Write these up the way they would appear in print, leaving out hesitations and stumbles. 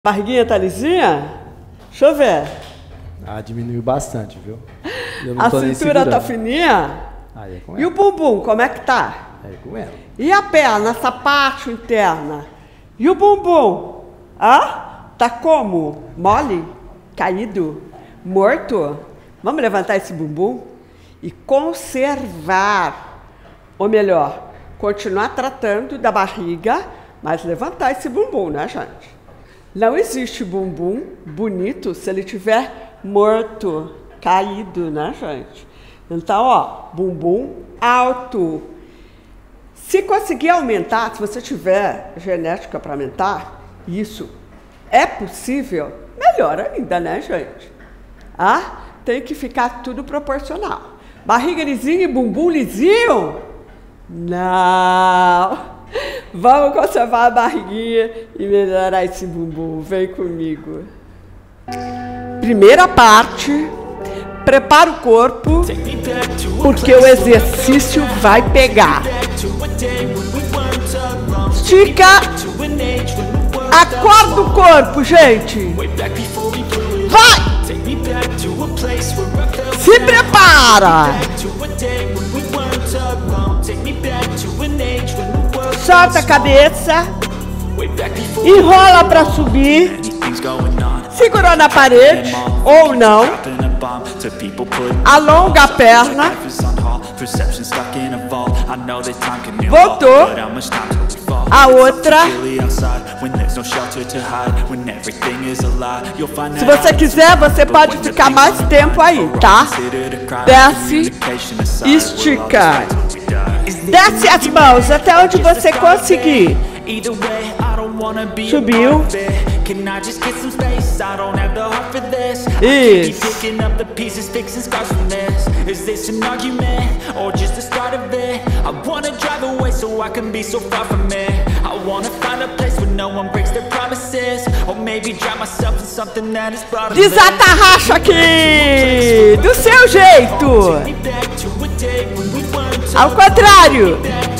Barriguinha tá lisinha? Deixa eu ver. Ah, diminuiu bastante, viu? Eu não A tô nem cintura tá segurando. fininha? Aí é com E ela. o bumbum, como é que tá? Aí é com ela. E a perna, essa parte interna? E o bumbum? Tá como? Mole? Caído? Morto? Vamos levantar esse bumbum e conservar. Ou melhor, continuar tratando da barriga, mas levantar esse bumbum, né, gente? Não existe bumbum bonito se ele tiver morto, caído, né, gente? Então, ó, bumbum alto. Se conseguir aumentar, se você tiver genética para aumentar, isso é possível, melhor ainda, né, gente? Tem que ficar tudo proporcional. Barriga lisinha e bumbum lisinho? Não! Vamos conservar a barriguinha e melhorar esse bumbum. Vem comigo. Primeira parte, prepara o corpo, porque o exercício vai pegar. Estica, acorda o corpo, gente. Vai! Se prepara! Solta a cabeça, enrola para subir, segura na parede ou não, alonga a perna, voltou, a outra. Se você quiser, você pode ficar mais tempo aí, tá? Desce, estica. Desce as mãos até onde você conseguir. Subiu. Isso. Desata a racha aqui, do seu jeito. Ao contrário.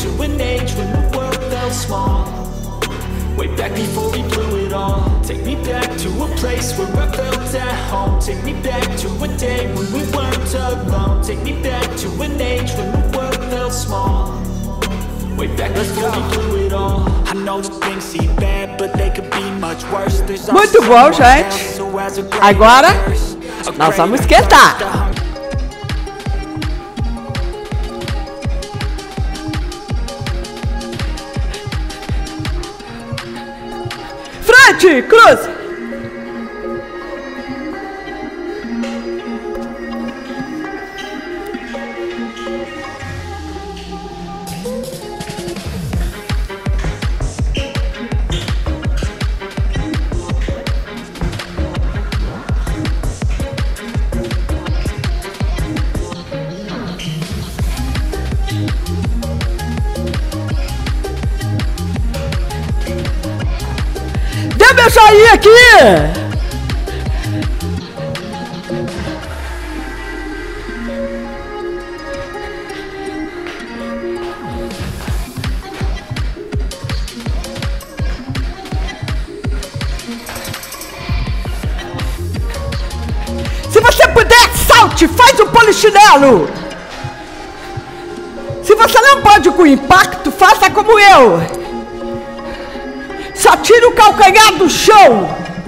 Way back before we blew it all. Take me back to a place where I felt at home. Take me back to a day when we weren't alone. Take me back to an age when the world felt small. Way back before we blew it all. I know that things seem bad, but they could be much worse. Muito bom, gente. Agora nós vamos esquentar. Frente, cruz. Meu joinha aqui! Se você puder, salte, faz um polichinelo! Se você não pode com impacto, faça como eu! Só tira o calcanhar do chão.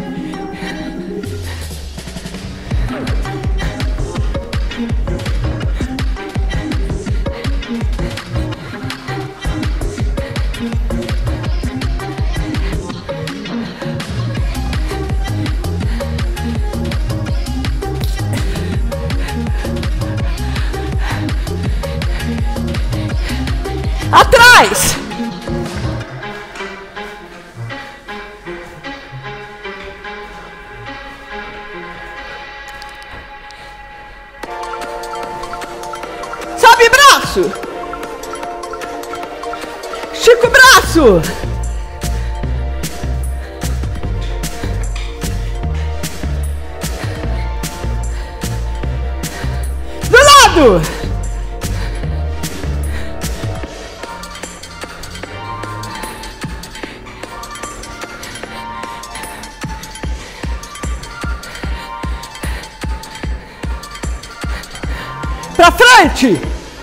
Atrás! Sobe braço! Estica o braço! Do lado! Pra frente.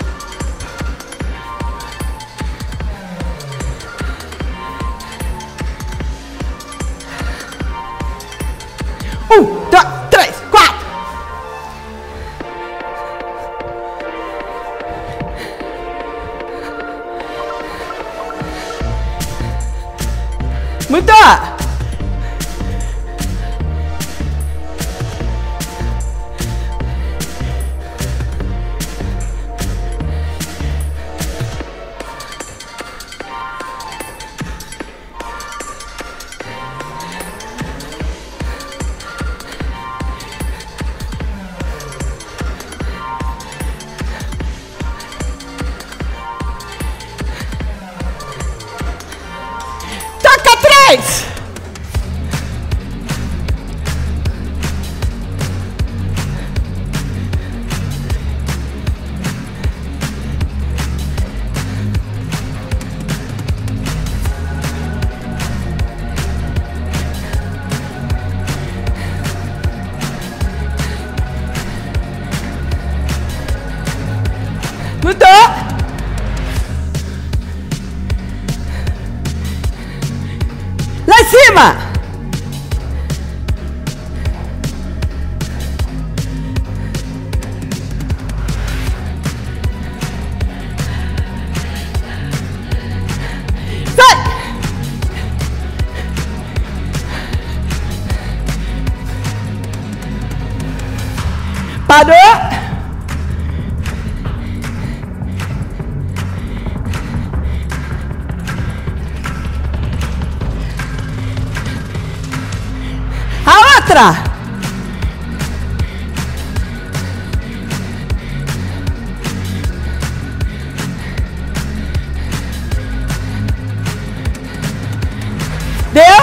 1, 2, 3, 4. Muito. Taca 3. Mudou. Lá em cima. Sai. Parou. A outra. Deu.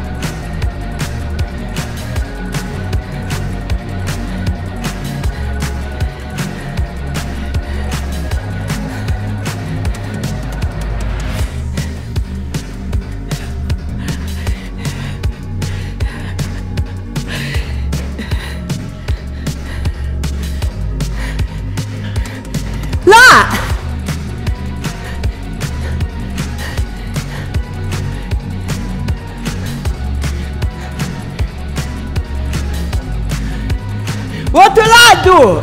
Lá. Outro lado.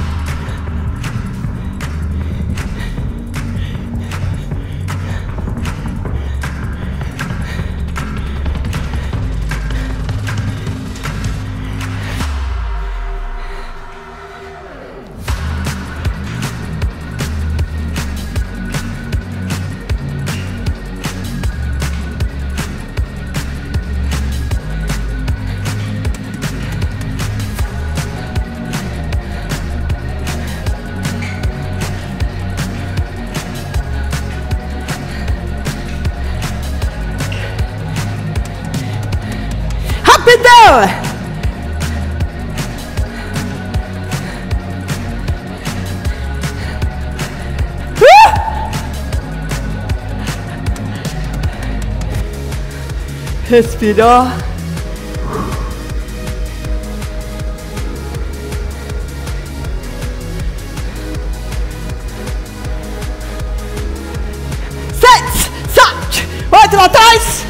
Rapidão. Respirou. Seis, 7, 8 lá atrás.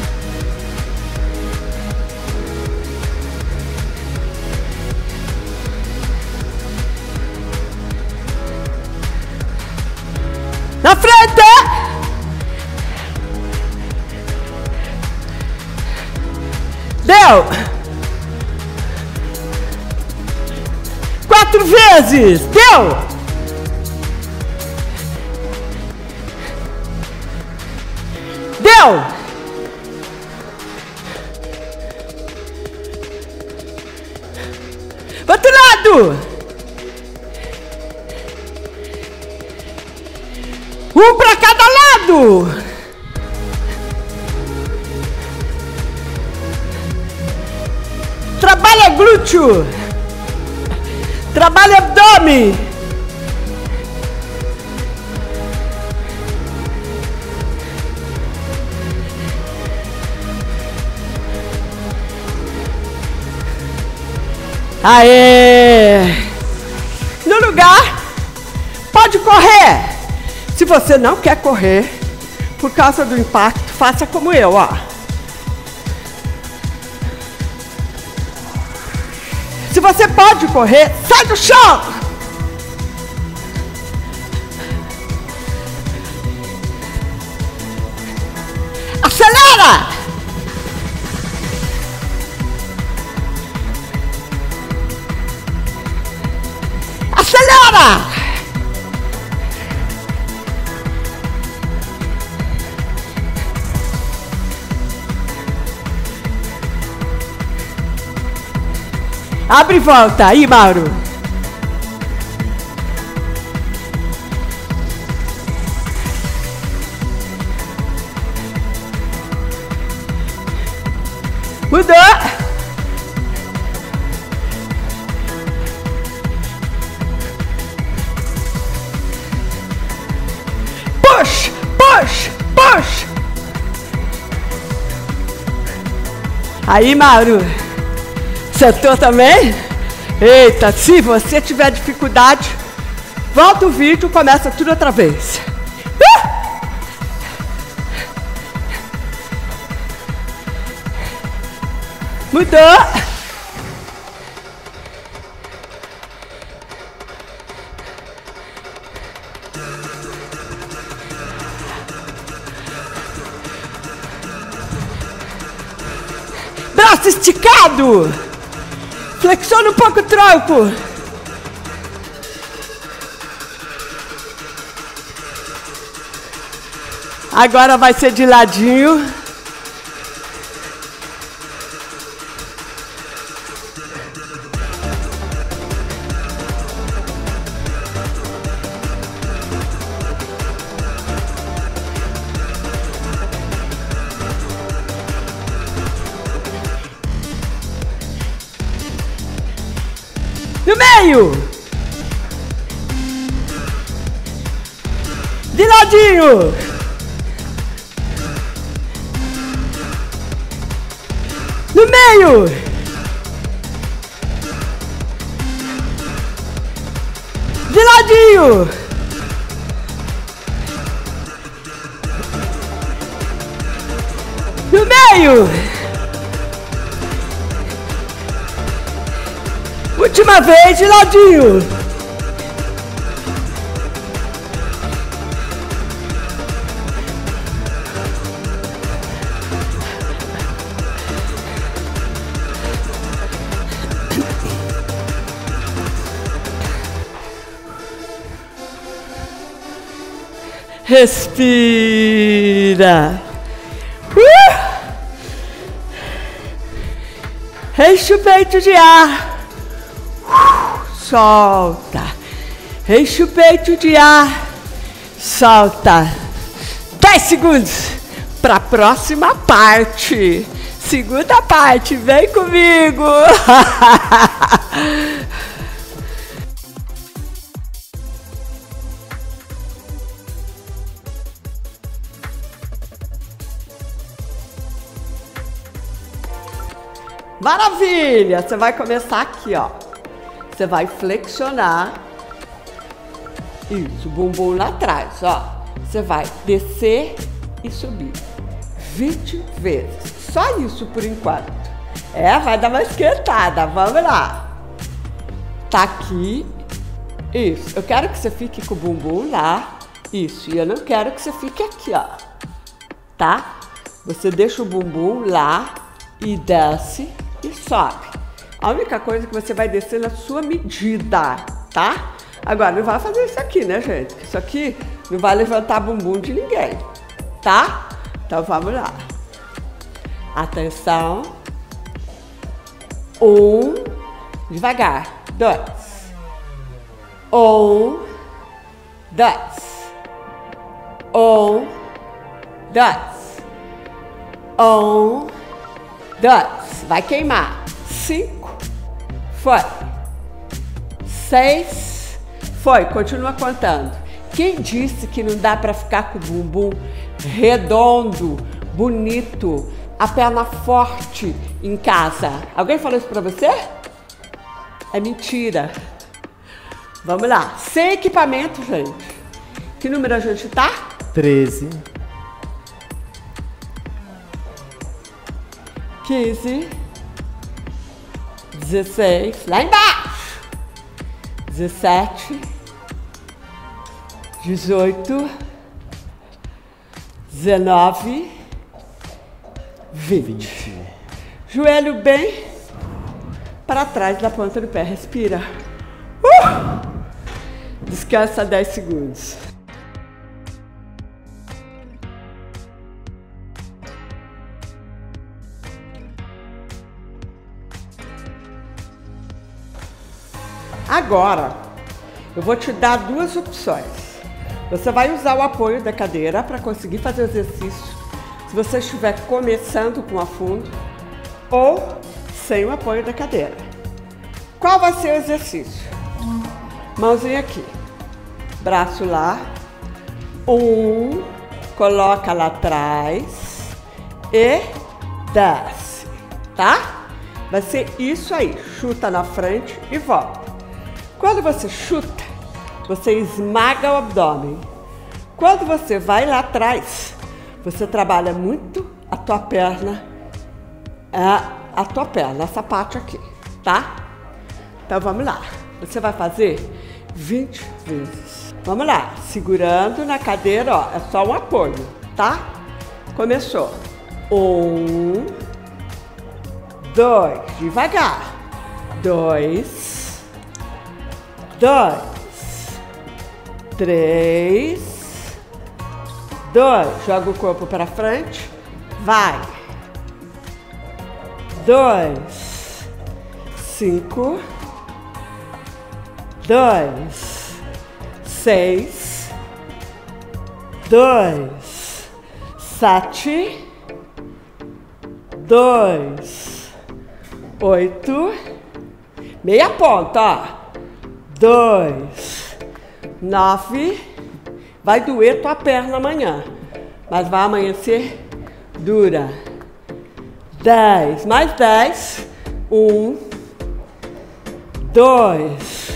Na frente. Deu. 4 vezes. Deu. Deu. Outro lado. Um para cada lado. Trabalha glúteo. Trabalha abdômen. Aê! No lugar. pode correr. Se você não quer correr, por causa do impacto, faça como eu, ó. Se você pode correr, sai do chão. Acelera! Acelera! Abre e volta. Aí, Mauro. Mudou. Push, push, push. Aí, Mauro. Sentou também? Eita, se você tiver dificuldade, volta o vídeo e começa tudo outra vez. Mudou. Braço esticado. Flexiona um pouco o tronco. Agora vai ser de ladinho. No meio! De ladinho! No meio! De ladinho! No meio! Última vez, de ladinho. Respira. Enche o peito de ar. Solta. Enche o peito de ar. Solta. 10 segundos para a próxima parte. Segunda parte. Vem comigo. Maravilha. Você vai começar aqui, ó. Você vai flexionar, isso, o bumbum lá atrás, ó. Você vai descer e subir 20 vezes, só isso por enquanto. Vai dar uma esquentada, vamos lá. Tá aqui, isso. Eu quero que você fique com o bumbum lá, isso. E eu não quero que você fique aqui, ó, tá? Você deixa o bumbum lá e desce e sobe. A única coisa que você vai descer na sua medida, tá? Agora, não vai fazer isso aqui, né, gente? Isso aqui não vai levantar bumbum de ninguém, tá? Então, vamos lá. Atenção. 1, devagar. 2. 1, 2. 1, 2. 1, 2. Vai queimar. 5. Foi. 6. Foi. Continua contando. Quem disse que não dá para ficar com o bumbum redondo, bonito, a perna forte em casa? Alguém falou isso para você? É mentira. Vamos lá. Sem equipamento, gente. Que número a gente tá? 13. 15. 16. Lá embaixo. 17. 18. 19. 20. Joelho bem para trás da ponta do pé. Respira. Descansa 10 segundos. Agora, eu vou te dar duas opções. Você vai usar o apoio da cadeira para conseguir fazer o exercício se você estiver começando com afundo ou sem o apoio da cadeira. Qual vai ser o exercício? Mãozinha aqui, braço lá, coloca lá atrás e desce, tá? Vai ser isso aí, chuta na frente e volta. Quando você chuta, você esmaga o abdômen. Quando você vai lá atrás, você trabalha muito a tua perna, essa parte aqui, tá? Então vamos lá. Você vai fazer 20 vezes. Vamos lá, segurando na cadeira, ó, é só um apoio, tá? Começou. 1, 2, devagar. 2, 3, 2, joga o corpo para frente, vai. 2, 5, 2, 6, 2, 7, 2, 8, meia ponta, ó. 2, 9, vai doer tua perna amanhã, mas vai amanhecer dura. 10, mais 10, 1, 2,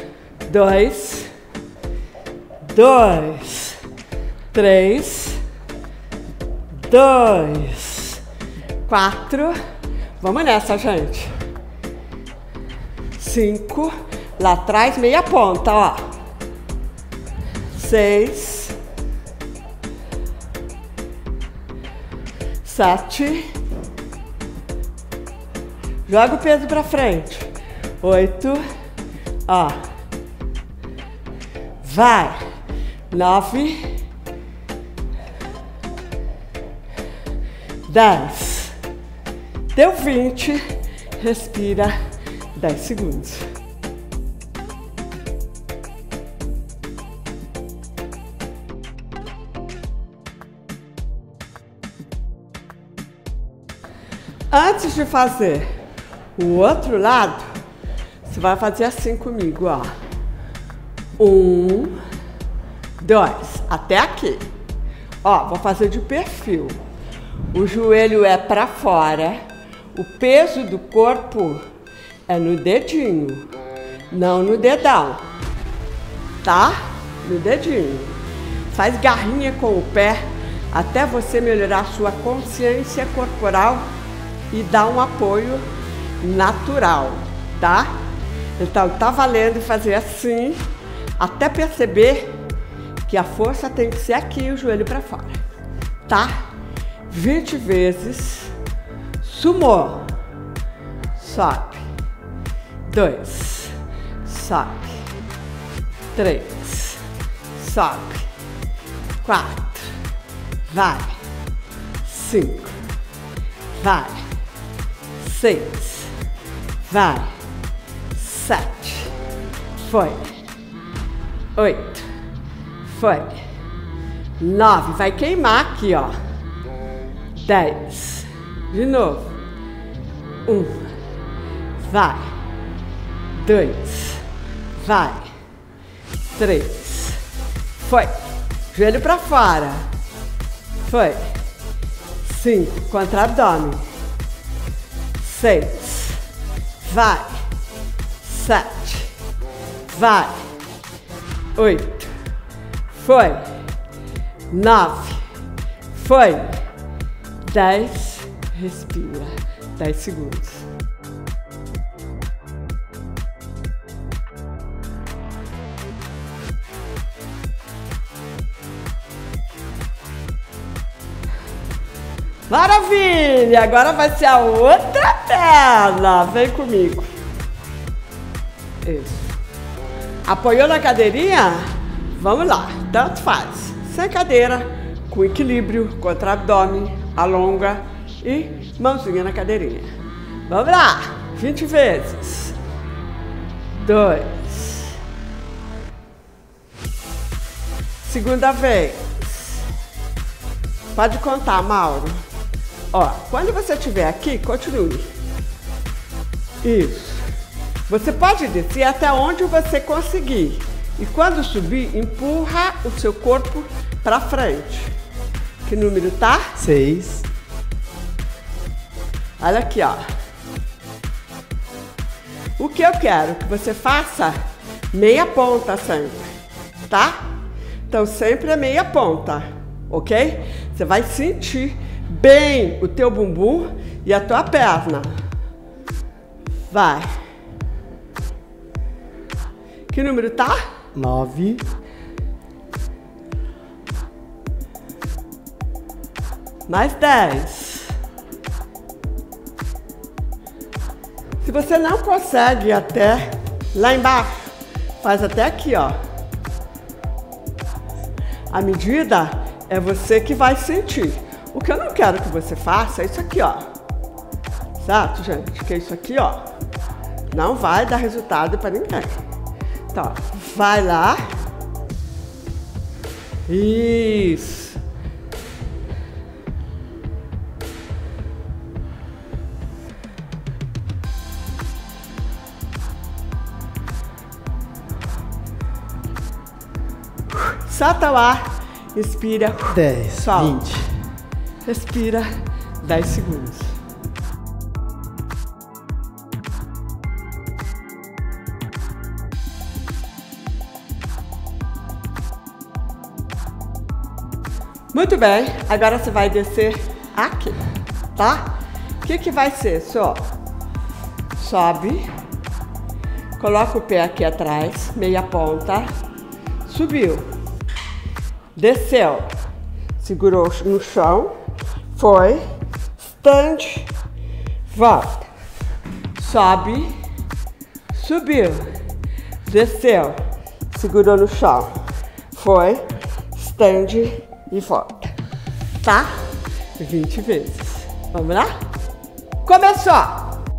3, 2, 4, vamos nessa, gente. 5, lá atrás, meia ponta, ó. 6, 7, joga o peso pra frente. 8, ó. Vai. 9, 10. Deu 20, respira 10 segundos. Antes de fazer o outro lado, você vai fazer assim comigo, ó. 1, 2, até aqui. Ó, vou fazer de perfil. O joelho é para fora, o peso do corpo é no dedinho, não no dedão, tá? No dedinho. Faz garrinha com o pé até você melhorar a sua consciência corporal e dar um apoio natural, tá? Então tá valendo fazer assim, até perceber que a força tem que ser aqui, o joelho para fora, tá? 20 vezes, sumô, sobe, 2, sobe, 3, sobe, 4, vai, 5, vai, 6, vai, 7, foi, 8, foi, 9, vai queimar aqui, ó, 10, de novo, 1, vai, 2, vai, 3, foi, joelho pra fora, foi, 5, contra abdômen, 6, vai, 7, vai, 8, foi, 9, foi, 10, respira, 10 segundos. Maravilha! Agora vai ser a outra perna. Vem comigo. Isso. Apoiou na cadeirinha? Vamos lá. Tanto faz. Sem cadeira, com equilíbrio, contra o abdômen, alonga e mãozinha na cadeirinha. Vamos lá. 20 vezes. 2. Segunda vez. Pode contar, Mauro. Ó, quando você estiver aqui, continue. Isso. Você pode descer até onde você conseguir. E quando subir, empurra o seu corpo para frente. Que número tá? 6. Olha aqui, ó. O que eu quero que você faça? Meia ponta sempre, tá? Então sempre é meia ponta, ok? Você vai sentir bem o teu bumbum e a tua perna. Vai. Que número tá? 9. Mais 10. Se você não consegue ir até lá embaixo, faz até aqui, ó. A medida é você que vai sentir. O que eu não quero que você faça é isso aqui, ó. Certo, gente? Que é isso aqui, ó. Não vai dar resultado para ninguém. Então, vai lá. Isso. Solta o ar. Inspira. 10. Solta. 20. Respira. 10 segundos. Muito bem. Agora você vai descer aqui, tá? O que vai ser? Só sobe. Coloca o pé aqui atrás. Meia ponta. Subiu. Desceu. Segurou no chão. Foi. Stand. Volta. Sobe. Subiu. Desceu. Segurou no chão. Foi. Stand. E volta. Tá? 20 vezes. Vamos lá? Começou!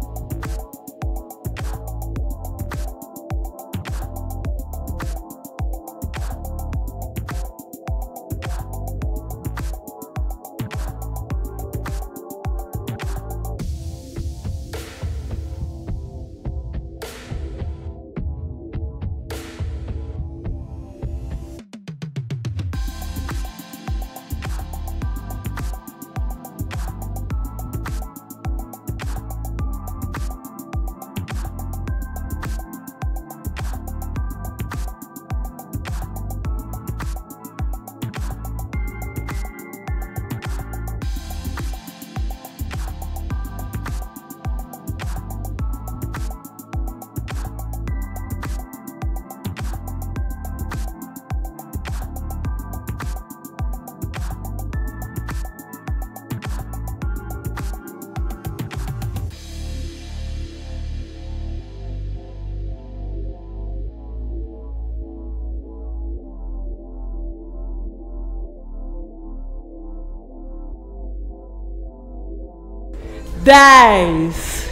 Dez.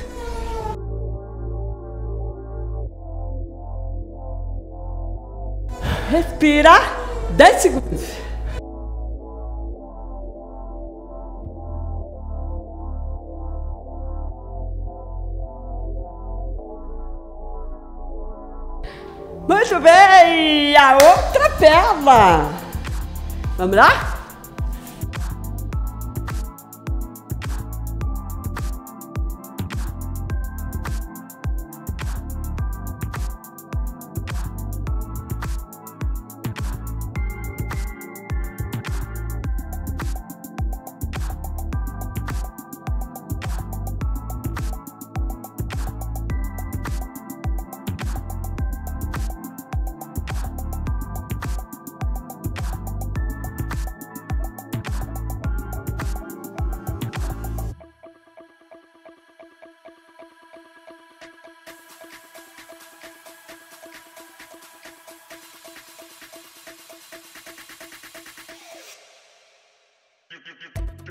Respira. 10 segundos. Muito bem. A outra perna. Vamos lá?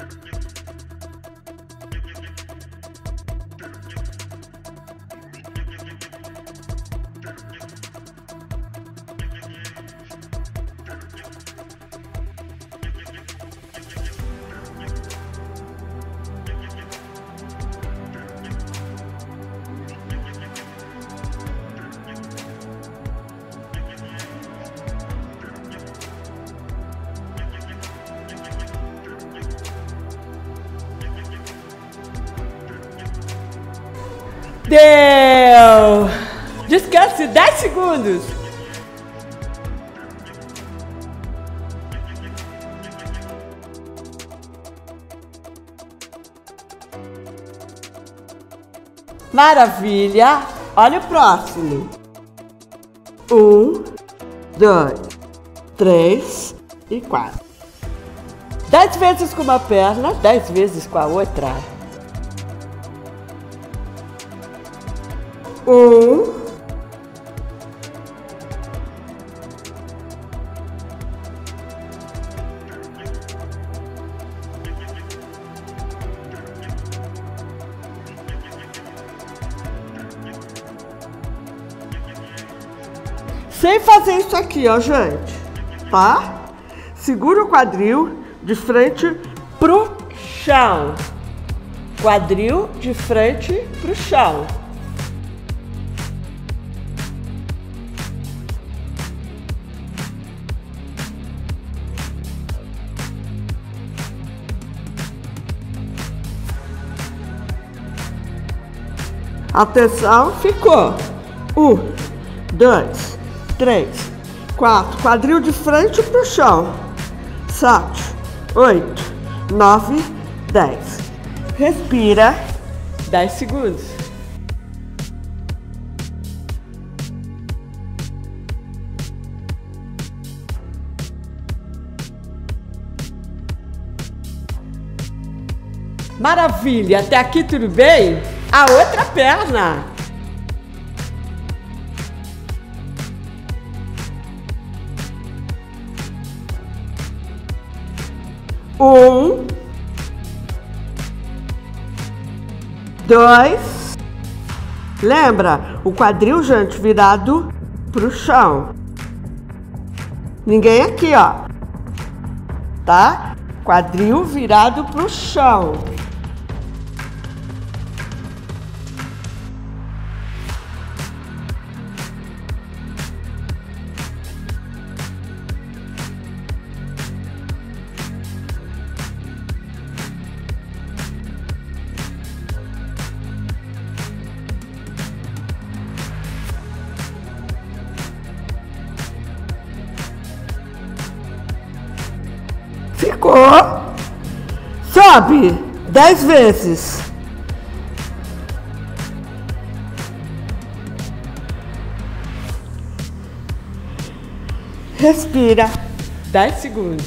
Deu! Descanse 10 segundos. Maravilha! Olha o próximo. 1, 2, 3 e 4. 10 vezes com uma perna, 10 vezes com a outra. 1, 'Sem fazer isso aqui, ó, gente, tá? Segura o quadril de frente pro chão. Quadril de frente pro chão. Atenção, ficou. 1, 2, 3, 4. Quadril de frente pro chão. 7, 8, 9, 10. Respira 10 segundos. Maravilha! Até aqui tudo bem? A outra perna. Um, 2. Lembra? O quadril, gente, virado pro chão. Ninguém aqui, ó. Tá? Quadril virado pro chão. Ficou. Sobe 10 vezes. Respira 10 segundos.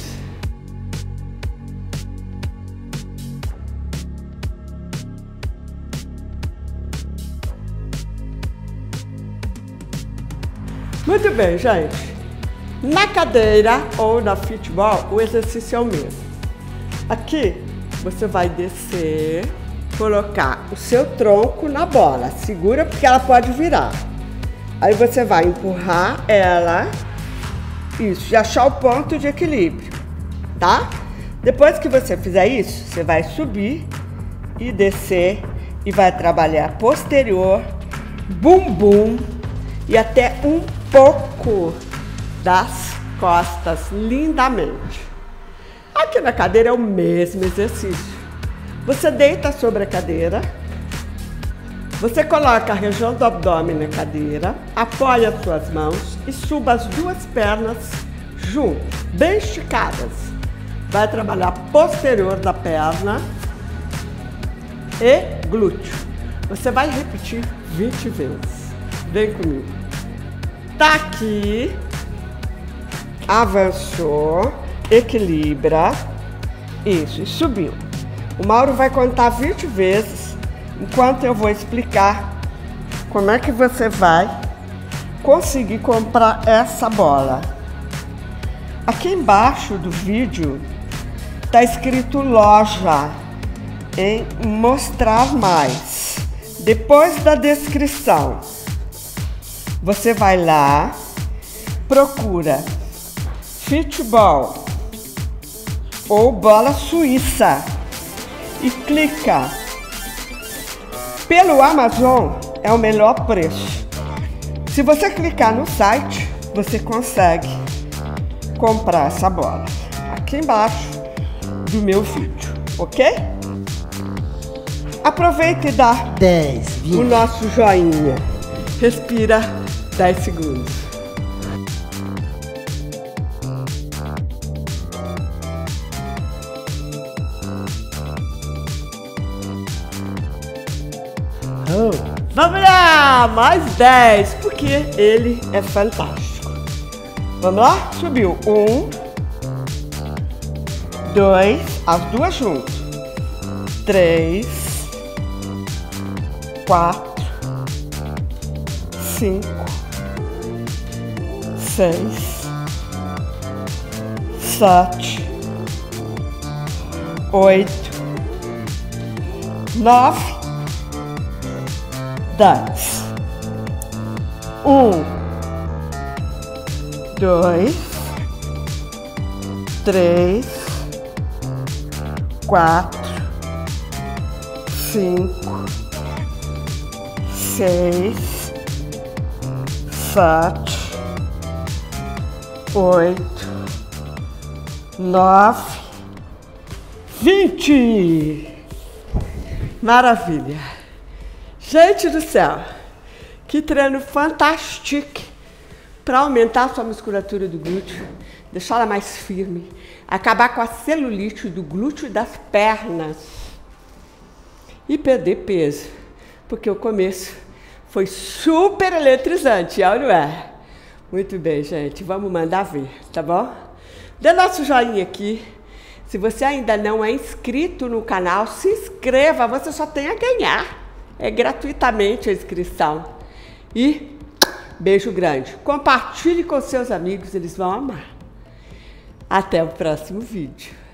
Muito bem, gente. Na cadeira ou na futebol, o exercício é o mesmo. Aqui, você vai descer, colocar o seu tronco na bola. Segura porque ela pode virar. Aí você vai empurrar ela, isso, e achar o ponto de equilíbrio, tá? Depois que você fizer isso, você vai subir e descer e vai trabalhar posterior, bumbum e até um pouco das costas, lindamente. Aqui na cadeira é o mesmo exercício. Você deita sobre a cadeira, você coloca a região do abdômen na cadeira, apoia as suas mãos e suba as duas pernas juntas, bem esticadas. Vai trabalhar posterior da perna e glúteo. Você vai repetir 20 vezes. Vem comigo. Tá aqui. Avançou, equilibra, isso, e subiu. O Mauro vai contar 20 vezes, enquanto eu vou explicar como é que você vai conseguir comprar essa bola. Aqui embaixo do vídeo Tá escrito loja em mostrar mais. Depois da descrição, você vai lá, procura futebol ou bola suíça e clica. Pelo Amazon é o melhor preço. Se você clicar no site, você consegue comprar essa bola aqui embaixo do meu vídeo, ok? Aproveita e dá 10, 20. o nosso joinha. Respira 10 segundos. Oh. Vamos lá, mais 10, porque ele é fantástico. Vamos lá? Subiu. 1, 2, as duas juntas. 3, 4, 5, 6, 7, 8, 9, 10. 1, 2, 3, 4, 5, 6, 7, 8, 9, 20. Maravilha. Gente do céu, que treino fantástico para aumentar a sua musculatura do glúteo, deixá-la mais firme, acabar com a celulite do glúteo e das pernas e perder peso, porque o começo foi super eletrizante, é ou não é? Muito bem, gente, vamos mandar ver, tá bom? Dê nosso joinha aqui. Se você ainda não é inscrito no canal, se inscreva, você só tem a ganhar. É gratuitamente a inscrição. E beijo grande. Compartilhe com seus amigos, eles vão amar. Até o próximo vídeo.